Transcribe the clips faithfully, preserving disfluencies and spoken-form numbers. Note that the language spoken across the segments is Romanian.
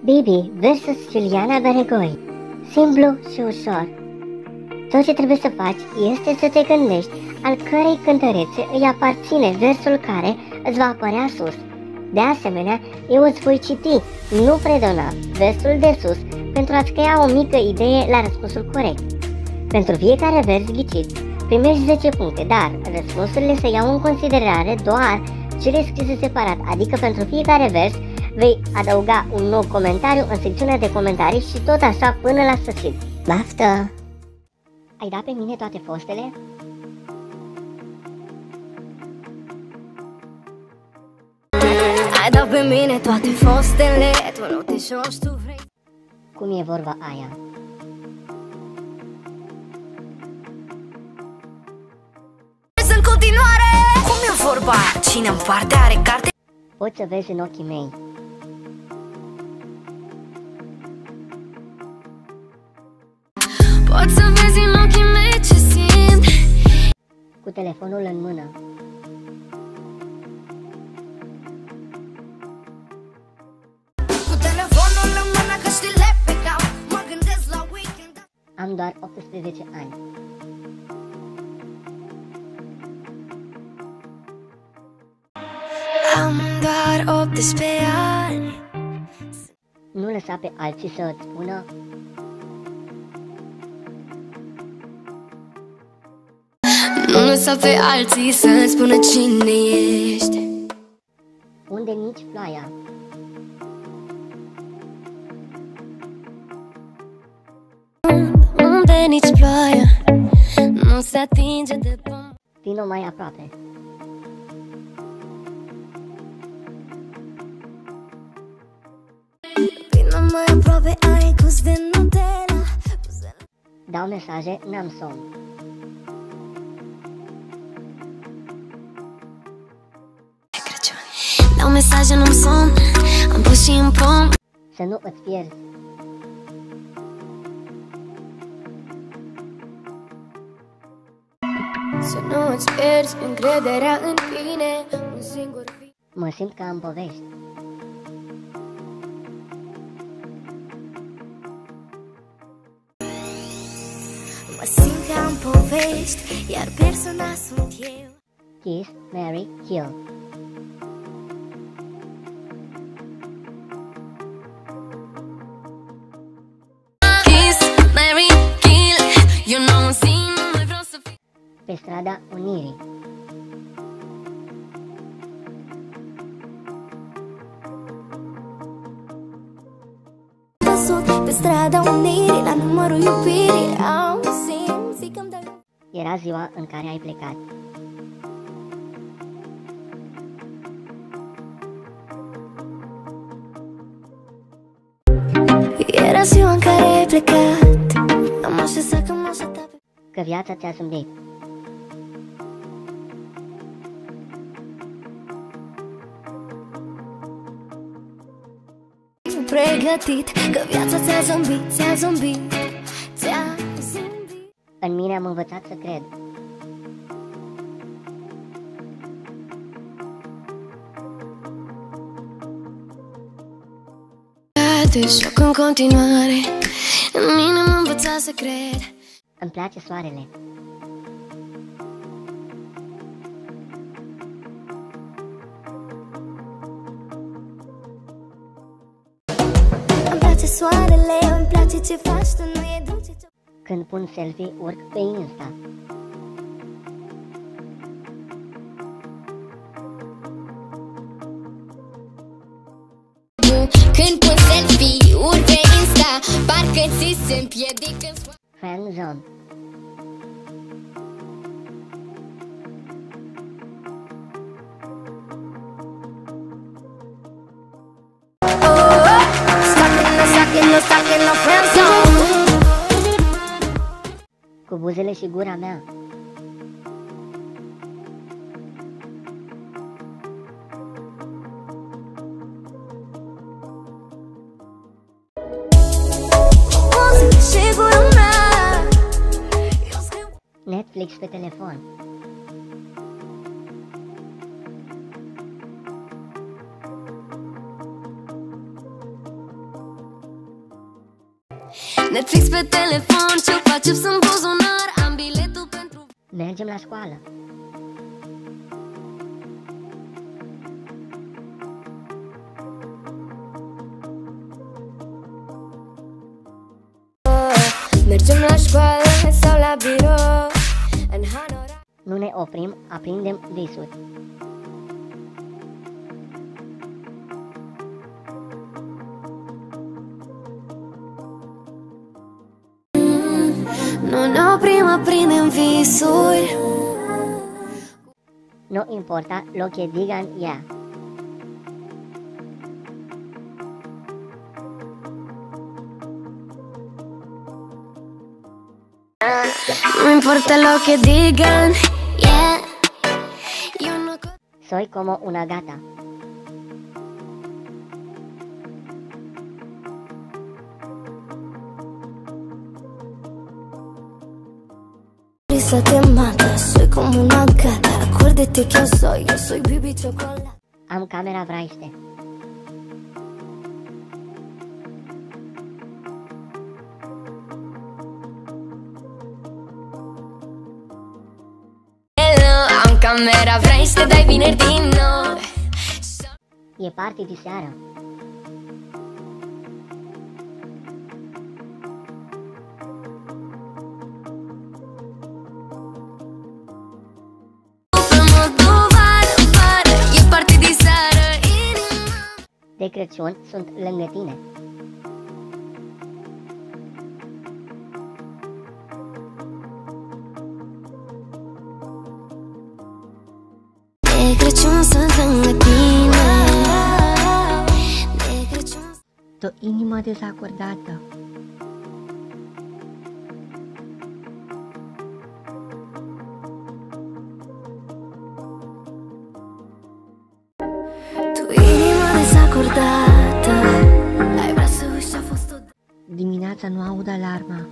Bibi versus Iuliana Beregoi. Simplu și ușor. Tot ce trebuie să faci este să te gândești al cărei cântărețe îi aparține versul care îți va apărea sus. De asemenea, eu îți voi citi, nu predona, versul de sus pentru a-ți crea o mică idee la răspunsul corect. Pentru fiecare vers ghicit, primești zece puncte, dar răspunsurile se iau în considerare doar cele scrise separat, adică pentru fiecare vers vei adăuga un nou comentariu în secțiunea de comentarii și tot așa până la sfârșit. Baftă! Ai dat pe mine toate fostele? Ai dat pe mine toate fostele, tu nu te joci, tu vrei. Cum e vorba aia? În continuare, cum e vorba aia? Cine în parte are carte? Poți să vezi în ochii mei. Poți să vezi în ochii mei ce simt. Cu telefonul în mână. Cu telefonul în mână că știle pe cap. Mă gândesc la weekend. Am doar optsprezece ani. Am doar optsprezece ani. Nu lăsa pe alții să îți spună. Nu lăsa pe alții să-ți spună cine ești. Unde nici ploaia. Unde nici ploaia nu se atinge de pământ. Vino mai aproape. Vino mai aproape, ai gust de Nutella. Dau mesaje, n-am somn. Dau mesaje, nu-mi somn. Am pus și în pom. Să nu îți pierzi. Să nu îți pierzi încrederea în tine. Un singur fi. Mă simt ca în povești. Mă simt ca în povești, iar persona sunt eu. Kiss, marry, kill. Kiss, marry, kill. Eu nu o simt, nu mai vreau să fiu. Pe strada Unirii. Pe strada Unirii, la numărul iubirii. Am simțit că-mi dai. Era ziua în care ai plecat. Era ziua în care ai plecat. Am așezat că m-am așteptat pe... Că viața ți-a zâmbit. Pregătit, că viața ți-a zâmbit, ți-a zâmbit, ți-a zâmbit. În mine am învățat să cred. Te joc în continuare. În mine m-am învățat să cred. Îmi place soarele. Îmi place soarele, îmi place ce faci tu, nu e dulce ce... Când pun selfie, urc pe Insta. Când pun selfie, urc pe Insta, parcă ți se împiedică în spate. Fan zone. Cu buzele și gura mea. Netflix pe telefon. Netflix pe telefon, ce facem în buzunar. Am biletul pentru... Mergem la școală. Mergem la școală sau la birou. În Hanora. Nu ne oprim, aprindem visuri. Nu ne oprim, aprindem visuri. Nu importa lo que digan ya. No importa lo que digan, yeah. Yo no... Soy como una gata. Risa te mata, soy como una gata. Acuérdate que yo soy, yo soy Bibi Chocolate. Am camera vraiște. Am camera, vrei să te dai vineri din nou. E party de seară. E party de seară, inima. De Crăciun sunt lângă tine. De Crăciun sunt lângă tine. De Crăciun. O inimă dezacordată. Tu inima dezacordată. Ai vrea să uiți ce-a fost odată. Dimineața nu aud alarma.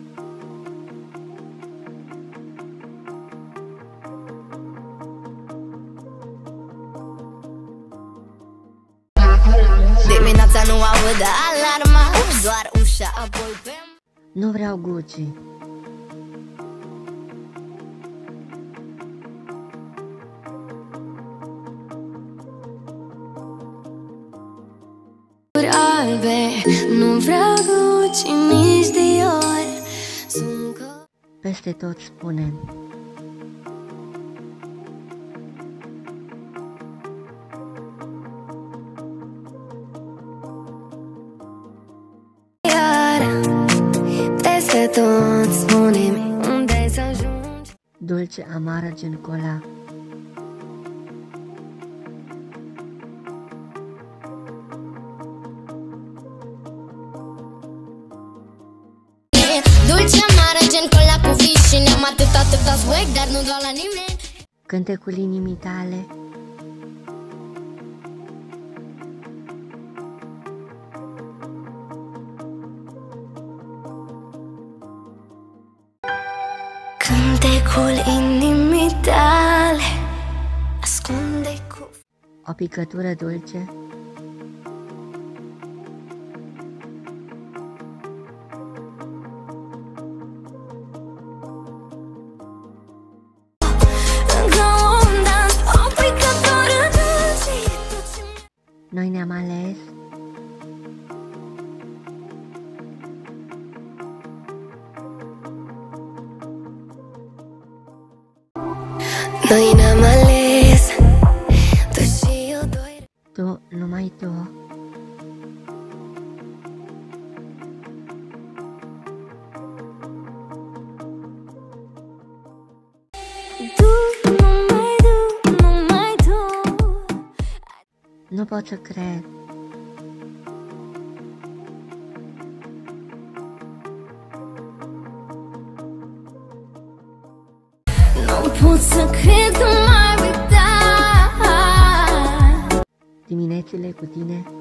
Dimineața nu aud alarma. Doar ușa apoi pe... Nu vreau Gucci. albe. Nu vreau Gucci, nici Dior. Sunt că... Peste tot spunem. Peste tot spune-mi unde să ajungi. Dulce, amară, gen cola. Dulce, amară, gen cola cu vis. Și ne-am atât, atâta swag, dar nu doar la nimeni. Cântecul inimii tale. Cântecul inimii tale ascunde cu... O picătură dulce. Încă un dans, o picătură dulce. Noi ne-am ales. Noi ne-am ales. Tu și eu doi. Tu, numai tu. Tu, numai tu, numai tu. Nu pot să cred. Nu pot să cred că m-ai uitat. Diminețile cu tine.